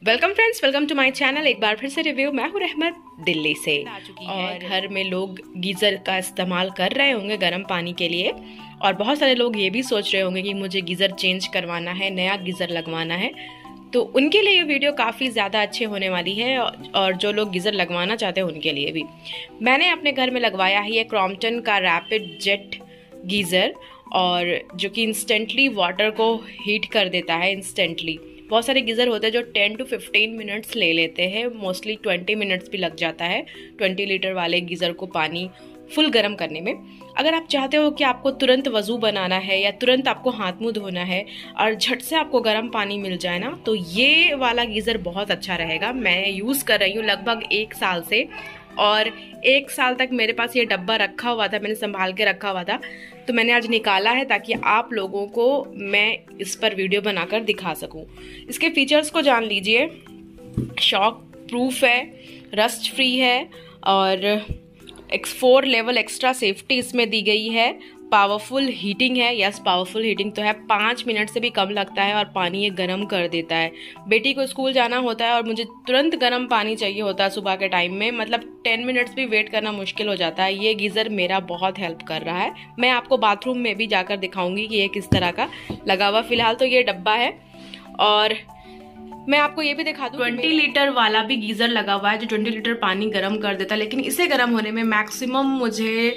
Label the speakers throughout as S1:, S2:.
S1: Welcome friends, welcome to my channel. एक बार फिर से रिव्यू। मैं हूँ रहमत, दिल्ली से। और घर में लोग गीज़र का इस्तेमाल कर रहे होंगे गर्म पानी के लिए, और बहुत सारे लोग ये भी सोच रहे होंगे कि मुझे गीज़र चेंज करवाना है, नया गीज़र लगवाना है। तो उनके लिए ये वीडियो काफ़ी ज़्यादा अच्छी होने वाली है, और जो लोग गीज़र लगवाना चाहते हैं उनके लिए भी। मैंने अपने घर में लगवाया है ये क्रॉम्पटन का रैपिड जेट गीज़र, और जो कि इंस्टेंटली वाटर को हीट कर देता है इंस्टेंटली। बहुत सारे गीज़र होते हैं जो 10 to 15 मिनट्स ले लेते हैं, मोस्टली 20 मिनट्स भी लग जाता है 20 लीटर वाले गीज़र को पानी फुल गर्म करने में। अगर आप चाहते हो कि आपको तुरंत वज़ू बनाना है या तुरंत आपको हाथ मुंह धोना है और झट से आपको गर्म पानी मिल जाए ना, तो ये वाला गीज़र बहुत अच्छा रहेगा। मैं यूज़ कर रही हूँ लगभग 1 साल से, और 1 साल तक मेरे पास ये डब्बा रखा हुआ था, मैंने संभाल के रखा हुआ था। तो मैंने आज निकाला है ताकि आप लोगों को मैं इस पर वीडियो बनाकर दिखा सकूं। इसके फीचर्स को जान लीजिए। शॉक प्रूफ है, रस्ट फ्री है, और 4 लेवल एक्स्ट्रा सेफ्टी इसमें दी गई है। पावरफुल हीटिंग है, यस पावरफुल हीटिंग तो है। 5 मिनट से भी कम लगता है और पानी ये गर्म कर देता है। बेटी को स्कूल जाना होता है और मुझे तुरंत गर्म पानी चाहिए होता है सुबह के टाइम में, मतलब 10 मिनट्स भी वेट करना मुश्किल हो जाता है। ये गीज़र मेरा बहुत हेल्प कर रहा है। मैं आपको बाथरूम में भी जाकर दिखाऊंगी कि ये किस तरह का लगा हुआ। फिलहाल तो ये डब्बा है, और मैं आपको ये भी दिखा दूं 20 लीटर वाला भी गीज़र लगा हुआ है जो 20 लीटर पानी गर्म कर देता है, लेकिन इसे गर्म होने में मैक्सिमम मुझे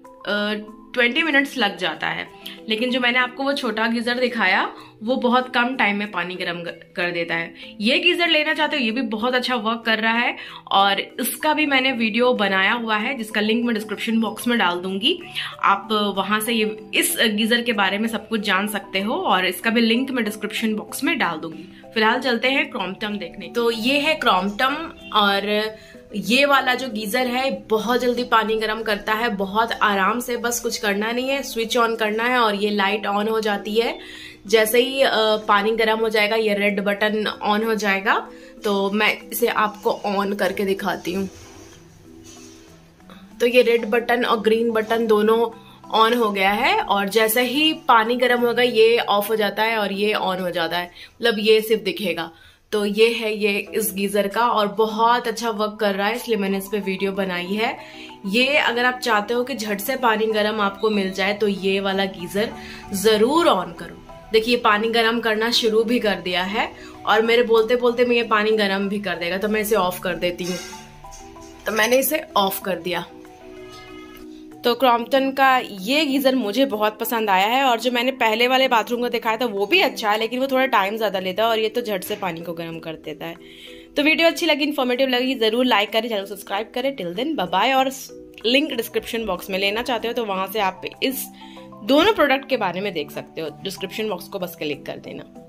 S1: 20 मिनट्स लग जाता है। लेकिन जो मैंने आपको वो छोटा गीज़र दिखाया वो बहुत कम टाइम में पानी गर्म कर देता है। ये गीज़र लेना चाहते हो, ये भी बहुत अच्छा वर्क कर रहा है, और इसका भी मैंने वीडियो बनाया हुआ है जिसका लिंक मैं डिस्क्रिप्शन बॉक्स में डाल दूंगी। आप वहां से ये इस गीज़र के बारे में सब कुछ जान सकते हो, और इसका भी लिंक मैं डिस्क्रिप्शन बॉक्स में डाल दूंगी। फिलहाल चलते हैं क्रॉम्पटन देखने। तो ये है क्रॉम्पटन, और ये वाला जो गीज़र है बहुत जल्दी पानी गर्म करता है, बहुत आराम से। बस कुछ करना नहीं है, स्विच ऑन करना है और ये लाइट ऑन हो जाती है। जैसे ही पानी गर्म हो जाएगा ये रेड बटन ऑन हो जाएगा। तो मैं इसे आपको ऑन करके दिखाती हूँ। तो ये रेड बटन और ग्रीन बटन दोनों ऑन हो गया है, और जैसे ही पानी गर्म होगा ये ऑफ हो जाता है और ये ऑन हो जाता है, मतलब ये सिर्फ दिखेगा। तो ये है ये इस गीज़र का, और बहुत अच्छा वर्क कर रहा है, इसलिए मैंने इस पे वीडियो बनाई है। ये अगर आप चाहते हो कि झट से पानी गर्म आपको मिल जाए तो ये वाला गीज़र जरूर ऑन करो। देखिए पानी गर्म करना शुरू भी कर दिया है, और मेरे बोलते बोलते मैं ये पानी गर्म भी कर देगा। तो मैं इसे ऑफ कर देती हूँ। तो मैंने इसे ऑफ कर दिया। तो क्रॉम्पटन का ये गीज़र मुझे बहुत पसंद आया है, और जो मैंने पहले वाले बाथरूम को दिखाया था वो भी अच्छा है, लेकिन वो थोड़ा टाइम ज़्यादा लेता है, और ये तो झट से पानी को गर्म कर देता है। तो वीडियो अच्छी लगी, इन्फॉर्मेटिव लगी, ज़रूर लाइक करें, चैनल सब्सक्राइब करें। Till then bye bye. और लिंक डिस्क्रिप्शन बॉक्स में, लेना चाहते हो तो वहाँ से आप इस दोनों प्रोडक्ट के बारे में देख सकते हो। डिस्क्रिप्शन बॉक्स को बस क्लिक कर देना।